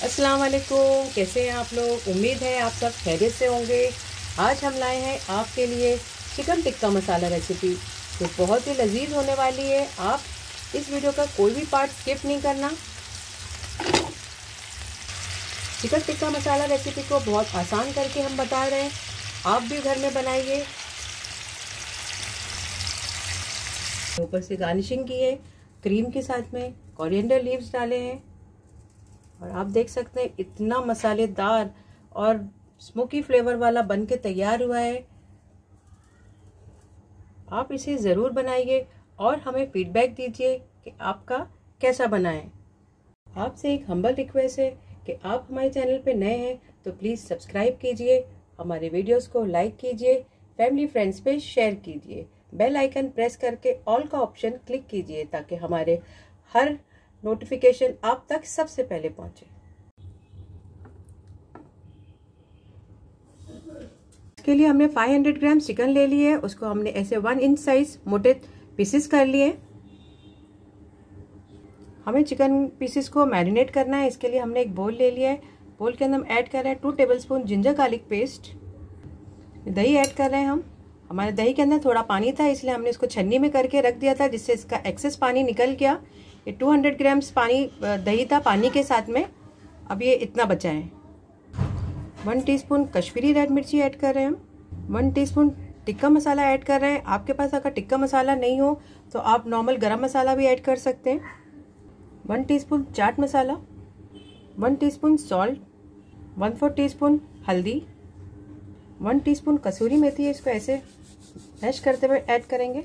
अस्सलाम वालेकुम। कैसे हैं आप लोग? उम्मीद है आप सब खैरियत से होंगे। आज हम लाए हैं आपके लिए चिकन टिक्का मसाला रेसिपी जो बहुत ही लजीज होने वाली है। आप इस वीडियो का कोई भी पार्ट स्किप नहीं करना। चिकन टिक्का मसाला रेसिपी को बहुत आसान करके हम बता रहे हैं, आप भी घर में बनाइए। ऊपर से गार्निशिंग की है क्रीम के साथ में, कोरिएंडर लीव्स डाले हैं और आप देख सकते हैं इतना मसालेदार और स्मोकी फ्लेवर वाला बन के तैयार हुआ है। आप इसे ज़रूर बनाइए और हमें फीडबैक दीजिए कि आपका कैसा बना है। आपसे एक हम्बल रिक्वेस्ट है कि आप हमारे चैनल पे नए हैं तो प्लीज़ सब्सक्राइब कीजिए, हमारे वीडियोस को लाइक कीजिए, फैमिली फ्रेंड्स पे शेयर कीजिए, बेल आइकन प्रेस करके ऑल का ऑप्शन क्लिक कीजिए ताकि हमारे हर नोटिफिकेशन आप तक सबसे पहले पहुंचे। इसके लिए हमने 500 ग्राम चिकन ले लिए है। उसको हमने ऐसे 1 इंच साइज मोटे पीसेस कर लिए। हमें चिकन पीसेस को मैरिनेट करना है, इसके लिए हमने एक बोल ले लिया है। बोल के अंदर हम ऐड कर रहे हैं 2 टेबलस्पून जिंजर गार्लिक पेस्ट। दही ऐड कर रहे हैं हम। हमारे दही के अंदर थोड़ा पानी था इसलिए हमने इसको छन्नी में करके रख दिया था जिससे इसका एक्सेस पानी निकल गया। ये 200 ग्राम्स पानी दही था पानी के साथ में, अब ये इतना बचा है। 1 टीस्पून कश्मीरी रेड मिर्ची ऐड कर रहे हैं हम। 1 टीस्पून टिक्का मसाला ऐड कर रहे हैं। आपके पास अगर टिक्का मसाला नहीं हो तो आप नॉर्मल गरम मसाला भी ऐड कर सकते हैं। 1 teaspoon chaat masala, 1 teaspoon salt, 1/4 teaspoon हल्दी, 1 टीस्पून कसूरी मेथी है, इसको ऐसे मैश करते हुए ऐड करेंगे।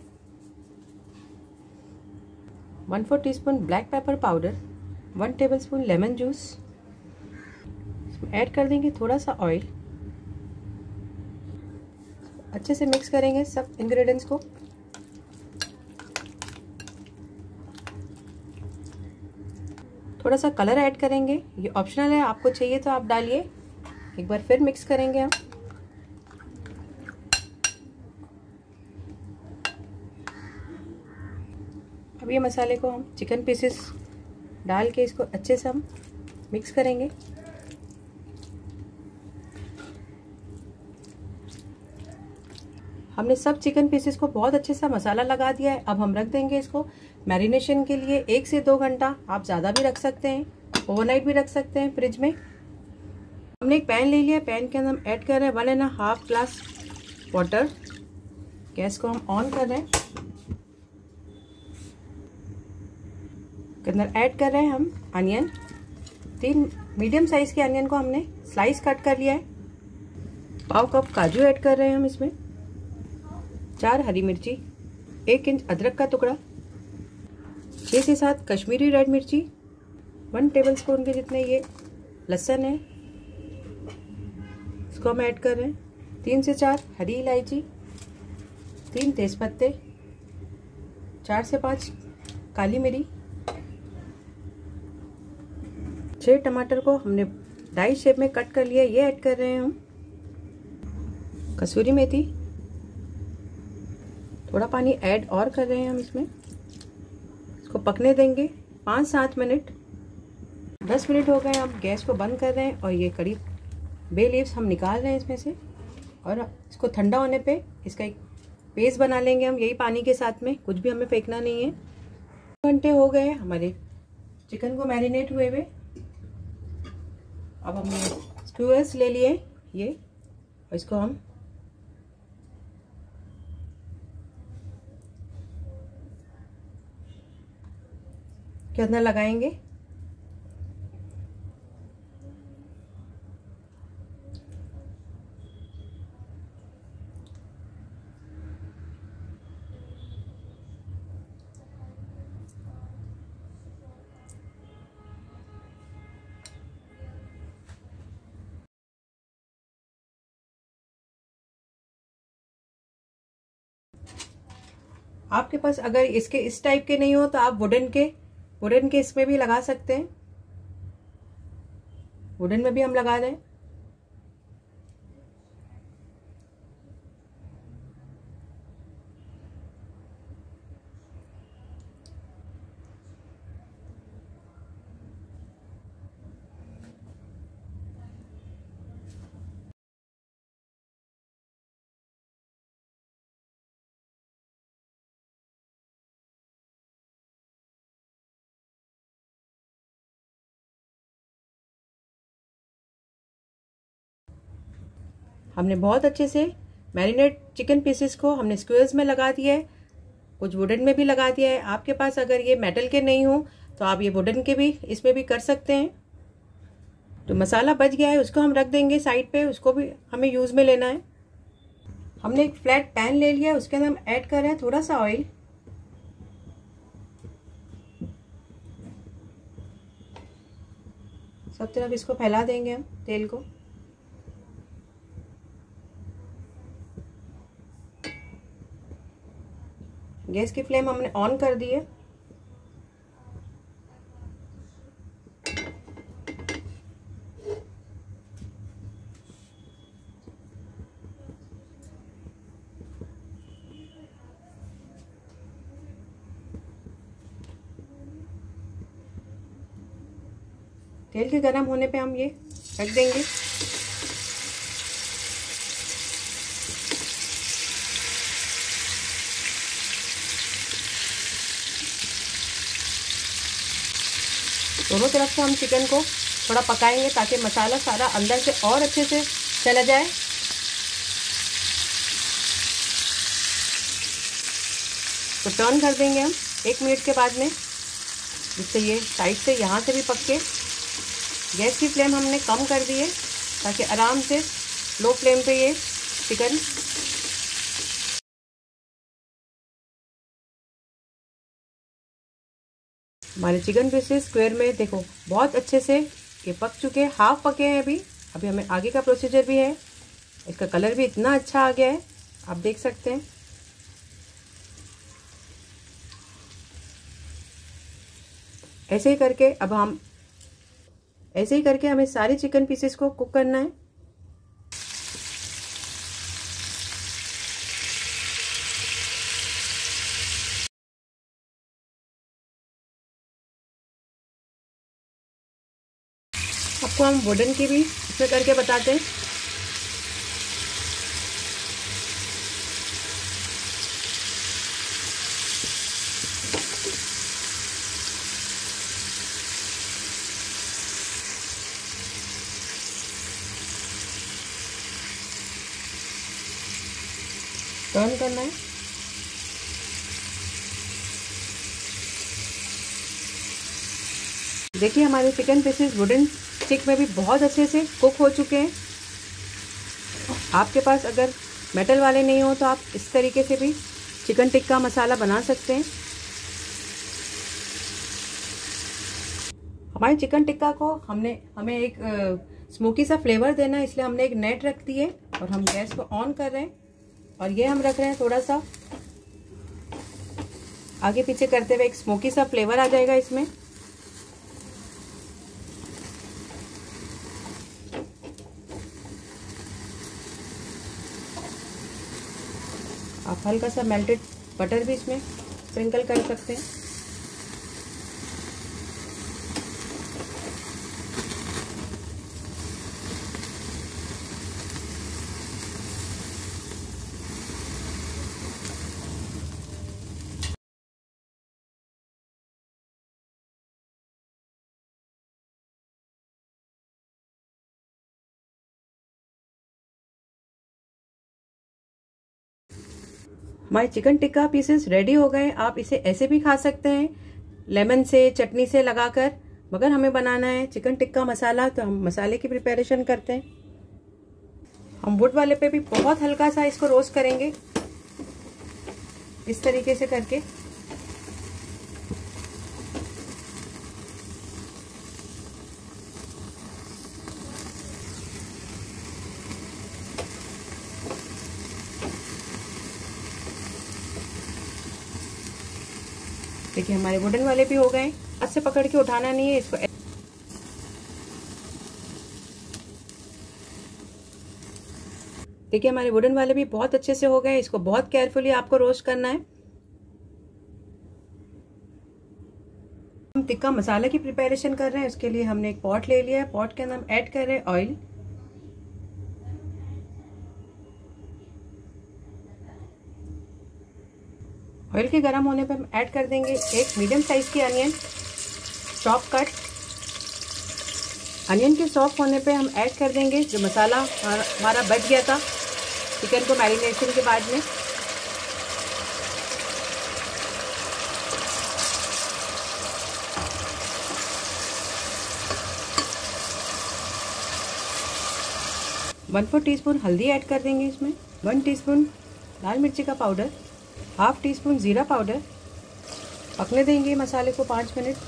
1/4 teaspoon black pepper powder, 1 tablespoon lemon juice add कर देंगे। थोड़ा सा ऑयल, अच्छे से मिक्स करेंगे सब इंग्रेडिएंट्स को। थोड़ा सा कलर ऐड करेंगे, ये ऑप्शनल है, आपको चाहिए तो आप डालिए। एक बार फिर मिक्स करेंगे हम। अब ये मसाले को हम चिकन पीसेस डाल के इसको अच्छे से हम मिक्स करेंगे। हमने सब चिकन पीसेस को बहुत अच्छे से मसाला लगा दिया है। अब हम रख देंगे इसको मैरिनेशन के लिए 1 से 2 घंटा। आप ज़्यादा भी रख सकते हैं, ओवरनाइट भी रख सकते हैं फ्रिज में। हमने एक पैन ले लिया, पैन के अंदर हम ऐड कर रहे हैं 1.5 ग्लास वाटर। गैस को हम ऑन कर रहे हैं। के अंदर ऐड कर रहे हैं हम अनियन। 3 मीडियम साइज के अनियन को हमने स्लाइस कट कर लिया है। पाव कप काजू ऐड कर रहे हैं हम इसमें। 4 हरी मिर्ची, 1 इंच अदरक का टुकड़ा, 6 से 7 कश्मीरी रेड मिर्ची, 1 टेबलस्पून के जितने ये लहसुन है, इसको हम ऐड कर रहे हैं। 3 से 4 हरी इलायची, 3 तेजपत्ते, 4 से 5 काली मिरी, 6 टमाटर को हमने डाई शेप में कट कर लिया, ये ऐड कर रहे हैं हम। कसूरी मेथी, थोड़ा पानी ऐड और कर रहे हैं हम इसमें। इसको पकने देंगे 5-7 मिनट। 10 मिनट हो गए, हम गैस को बंद कर रहे हैं और ये कड़ी बे लीव्स हम निकाल रहे हैं इसमें से और इसको ठंडा होने पे इसका एक पेस्ट बना लेंगे हम, यही पानी के साथ में, कुछ भी हमें फेंकना नहीं है। 2 घंटे हो गए हमारे चिकन को मैरिनेट हुए हुए। अब हमने स्क्यूअर्स ले लिए ये और इसको हम के अंदर लगाएंगे। आपके पास अगर इसके इस टाइप के नहीं हो तो आप वुडन के इसमें भी लगा सकते हैं। वुडन में भी हम लगा रहे हैं। हमने बहुत अच्छे से मैरिनेट चिकन पीसेस को हमने स्क्वेयर्स में लगा दिया है, कुछ वुडन में भी लगा दिया है। आपके पास अगर ये मेटल के नहीं हो तो आप ये वुडन के भी इसमें भी कर सकते हैं। तो मसाला बच गया है उसको हम रख देंगे साइड पे, उसको भी हमें यूज़ में लेना है। हमने एक फ्लैट पैन ले लिया है, उसके अंदर हम ऐड कर रहे हैं थोड़ा सा ऑयल। सब तरफ इसको फैला देंगे हम तेल को। गैस की फ्लेम हमने ऑन कर दी है। तेल के गर्म होने पे हम ये रख देंगे। दोनों तरफ से हम चिकन को थोड़ा पकाएंगे ताकि मसाला सारा अंदर से और अच्छे से चला जाए। तो टर्न कर देंगे हम 1 मिनट के बाद में, जिससे ये साइड से यहाँ से भी पक के। गैस की फ्लेम हमने कम कर दी है ताकि आराम से लो फ्लेम पे ये चिकन हमारे चिकन पीसेस स्क्वायर में देखो बहुत अच्छे से ये पक चुके हैं, हाफ पके हैं अभी हमें आगे का प्रोसीजर भी है। इसका कलर भी इतना अच्छा आ गया है, आप देख सकते हैं। ऐसे ही करके हमें सारे चिकन पीसेस को कुक करना है। आपको हम वुडन की भी इसमें करके बताते हैं। टर्न करना है। देखिए हमारे चिकन पीसेस वुडन स्टिक में भी बहुत अच्छे से कुक हो चुके हैं। आपके पास अगर मेटल वाले नहीं हो तो आप इस तरीके से भी चिकन टिक्का मसाला बना सकते हैं। हमारे चिकन टिक्का को हमें एक स्मोकी सा फ्लेवर देना है, इसलिए हमने एक नेट रख दी है और हम गैस को ऑन कर रहे हैं। और ये हम रख रहे हैं थोड़ा सा आगे पीछे करते हुए, एक स्मोकी सा फ्लेवर आ जाएगा इसमें। आप हल्का सा मेल्टेड बटर भी इसमें स्प्रिंकल कर सकते हैं। हमारे चिकन टिक्का पीसेस रेडी हो गए। आप इसे ऐसे भी खा सकते हैं, लेमन से, चटनी से लगाकर। मगर हमें बनाना है चिकन टिक्का मसाला, तो हम मसाले की प्रिपरेशन करते हैं। हम वुड वाले पे भी बहुत हल्का सा इसको रोस्ट करेंगे, इस तरीके से करके। देखिए हमारे वुडन वाले भी हो गए। हाथ से पकड़ के उठाना नहीं है इसको। देखिए हमारे वुडन वाले भी बहुत अच्छे से हो गए। इसको बहुत केयरफुली आपको रोस्ट करना है। हम टिक्का मसाला की प्रिपरेशन कर रहे हैं, उसके लिए हमने एक पॉट ले लिया है। पॉट के अंदर हम ऐड कर रहे हैं ऑयल। ऑयल के गर्म होने पर हम ऐड कर देंगे एक मीडियम साइज की अनियन चॉप कट। अनियन के सॉफ्ट होने पे हम ऐड कर देंगे जो मसाला हमारा बच गया था चिकन को मैरिनेशन के बाद में। वन 4 टीस्पून हल्दी ऐड कर देंगे इसमें, 1 टीस्पून लाल मिर्ची का पाउडर, हाफ टी स्पून ज़ीरा पाउडर। पकने देंगे मसाले को 5 मिनट।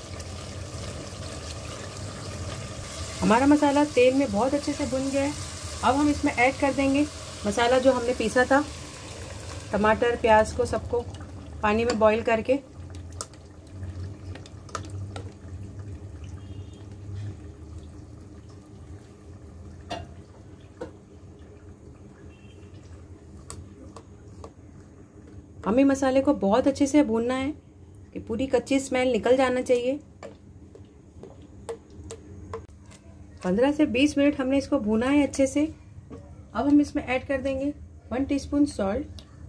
हमारा मसाला तेल में बहुत अच्छे से भुन गया है। अब हम इसमें ऐड कर देंगे मसाला जो हमने पीसा था, टमाटर प्याज को सबको पानी में बॉईल करके। हमें मसाले को बहुत अच्छे से भूनना है कि पूरी कच्ची स्मेल निकल जाना चाहिए। 15 से 20 मिनट हमने इसको भूना है अच्छे से। अब हम इसमें ऐड कर देंगे 1 टीस्पून सॉल्ट,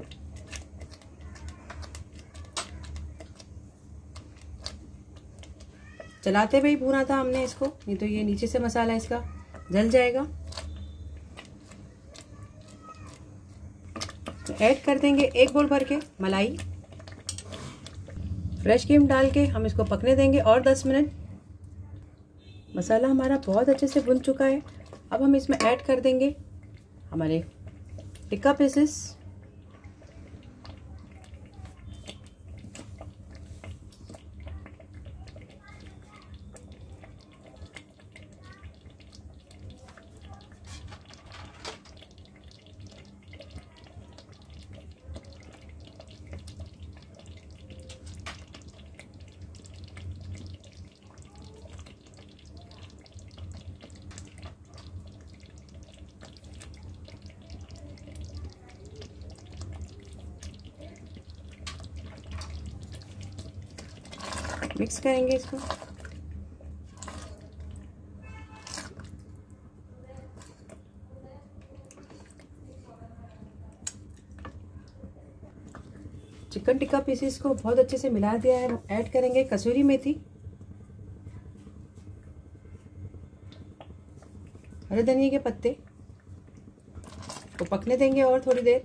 चलाते हुए ही भूना था हमने इसको, नहीं तो ये नीचे से मसाला इसका जल जाएगा। तो ऐड कर देंगे 1 बोल भर के मलाई। फ्रेश क्रीम डाल के हम इसको पकने देंगे और 10 मिनट। मसाला हमारा बहुत अच्छे से भुन चुका है। अब हम इसमें ऐड कर देंगे हमारे टिक्का पीसेस। मिक्स करेंगे इसको। चिकन टिक्का पीसेस को बहुत अच्छे से मिला दिया है। ऐड करेंगे कसूरी मेथी, हरे धनिया के पत्ते को पकने देंगे और थोड़ी देर।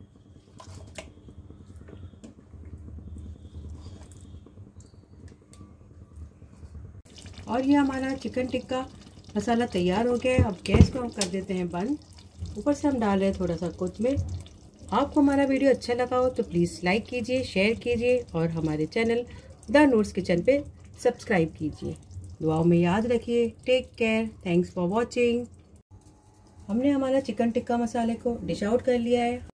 और ये हमारा चिकन टिक्का मसाला तैयार हो गया है। अब गैस को हम कर देते हैं बंद। ऊपर से हम डाल रहे हैं थोड़ा सा कोथिंबीर। आपको हमारा वीडियो अच्छा लगा हो तो प्लीज़ लाइक कीजिए, शेयर कीजिए और हमारे चैनल द नूर्स किचन पे सब्सक्राइब कीजिए। दुआओं में याद रखिए। Take care, thanks for watching. हमने हमारा चिकन टिक्का मसाले को डिश आउट कर लिया है।